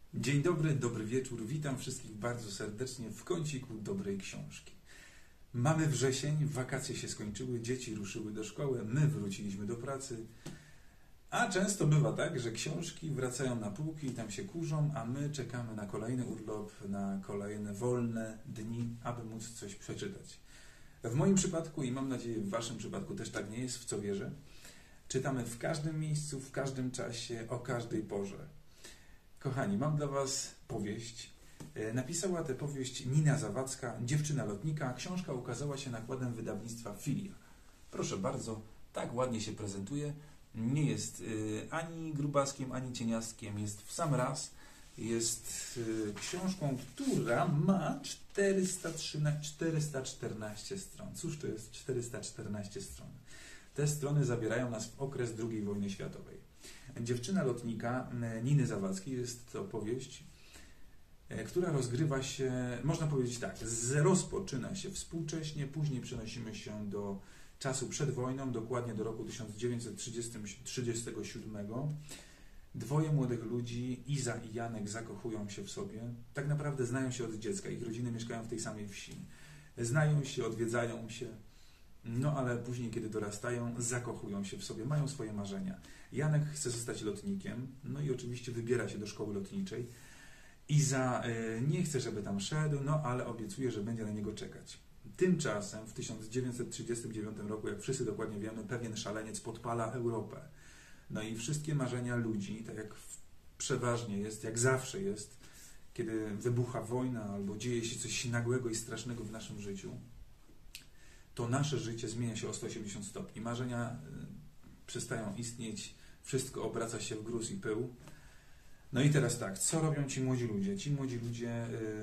Dzień dobry, dobry wieczór. Witam wszystkich bardzo serdecznie w kąciku dobrej książki. Mamy wrzesień, wakacje się skończyły, dzieci ruszyły do szkoły, my wróciliśmy do pracy. A często bywa tak, że książki wracają na półki i tam się kurzą, a my czekamy na kolejny urlop, na kolejne wolne dni, aby móc coś przeczytać. W moim przypadku i mam nadzieję w waszym przypadku też tak nie jest, w co wierzę, czytamy w każdym miejscu, w każdym czasie, o każdej porze. Kochani, mam dla was powieść. Napisała tę powieść Nina Zawadzka, Dziewczyna lotnika. Książka ukazała się nakładem wydawnictwa Filia. Proszę bardzo, tak ładnie się prezentuje. Nie jest ani grubaskiem, ani cieniastkiem. Jest w sam raz. Jest książką, która ma 414 stron. Cóż to jest 414 stron? Te strony zabierają nas w okres II wojny światowej. Dziewczyna lotnika Niny Zawadzkiej jest to powieść, która rozgrywa się, można powiedzieć tak, rozpoczyna się współcześnie, później przenosimy się do czasu przed wojną, dokładnie do roku 1937. Dwoje młodych ludzi, Iza i Janek, zakochują się w sobie. Tak naprawdę znają się od dziecka, ich rodziny mieszkają w tej samej wsi. Znają się, odwiedzają się. No ale później, kiedy dorastają, zakochują się w sobie, mają swoje marzenia. Janek chce zostać lotnikiem, no i oczywiście wybiera się do szkoły lotniczej. Iza nie chce, żeby tam szedł, no ale obiecuje, że będzie na niego czekać. Tymczasem w 1939 roku, jak wszyscy dokładnie wiemy, pewien szaleniec podpala Europę. No i wszystkie marzenia ludzi, tak jak przeważnie jest, jak zawsze jest, kiedy wybucha wojna albo dzieje się coś nagłego i strasznego w naszym życiu, to nasze życie zmienia się o 180 stopni. Marzenia przestają istnieć, wszystko obraca się w gruz i pył. No i teraz tak, co robią ci młodzi ludzie? Ci młodzi ludzie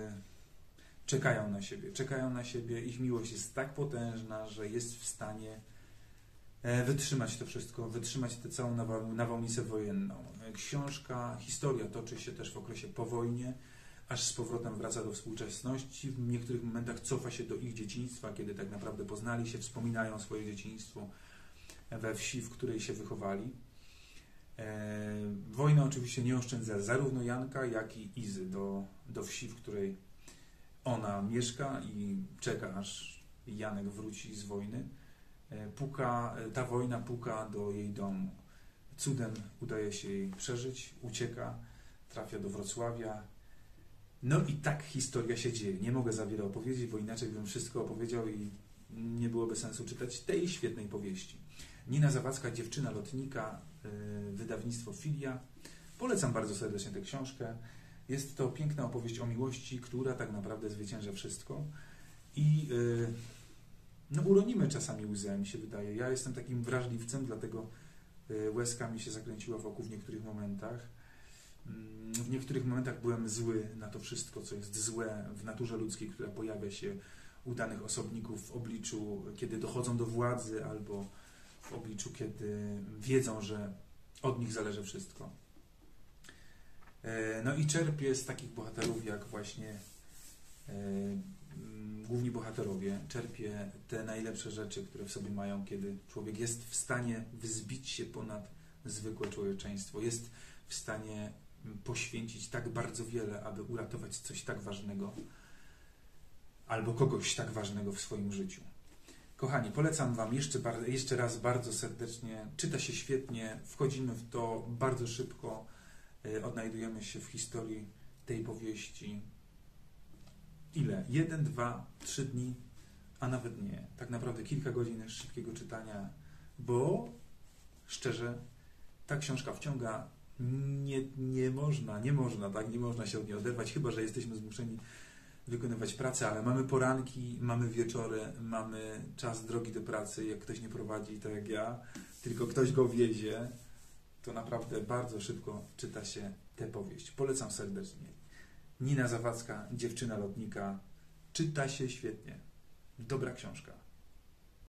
czekają na siebie, ich miłość jest tak potężna, że jest w stanie wytrzymać to wszystko, wytrzymać tę całą nawałnicę wojenną. Historia toczy się też w okresie po wojnie, aż z powrotem wraca do współczesności. W niektórych momentach cofa się do ich dzieciństwa, kiedy tak naprawdę poznali się, wspominają swoje dzieciństwo we wsi, w której się wychowali. Wojna oczywiście nie oszczędza zarówno Janka, jak i Izy do wsi, w której ona mieszka i czeka, aż Janek wróci z wojny. Ta wojna puka do jej domu. Cudem udaje się jej przeżyć, ucieka, trafia do Wrocławia. No i tak historia się dzieje. Nie mogę za wiele opowiedzieć, bo inaczej bym wszystko opowiedział i nie byłoby sensu czytać tej świetnej powieści. Nina Zawadzka, Dziewczyna lotnika, wydawnictwo Filia. Polecam bardzo serdecznie tę książkę. Jest to piękna opowieść o miłości, która tak naprawdę zwycięża wszystko. I uronimy czasami łzę, mi się wydaje. Ja jestem takim wrażliwcem, dlatego łezka mi się zakręciła wokół w niektórych momentach. W niektórych momentach byłem zły na to wszystko, co jest złe w naturze ludzkiej, która pojawia się u danych osobników w obliczu, kiedy dochodzą do władzy, albo w obliczu, kiedy wiedzą, że od nich zależy wszystko. No i czerpię z takich bohaterów, jak właśnie główni bohaterowie. Czerpię te najlepsze rzeczy, które w sobie mają, kiedy człowiek jest w stanie wzbić się ponad zwykłe człowieczeństwo. Jest w stanie poświęcić tak bardzo wiele, aby uratować coś tak ważnego albo kogoś tak ważnego w swoim życiu. Kochani, polecam wam jeszcze raz bardzo serdecznie. Czyta się świetnie, wchodzimy w to bardzo szybko, odnajdujemy się w historii tej powieści. Ile? 1, 2, 3 dni, a nawet nie. Tak naprawdę kilka godzin szybkiego czytania, bo szczerze, ta książka wciąga. Nie można się od niej oderwać, chyba że jesteśmy zmuszeni wykonywać pracę, ale mamy poranki, mamy wieczory, mamy czas drogi do pracy, jak ktoś nie prowadzi, tak jak ja, tylko ktoś go wiezie, to naprawdę bardzo szybko czyta się tę powieść. Polecam serdecznie. Nina Zawadzka, Dziewczyna lotnika, czyta się świetnie. Dobra książka.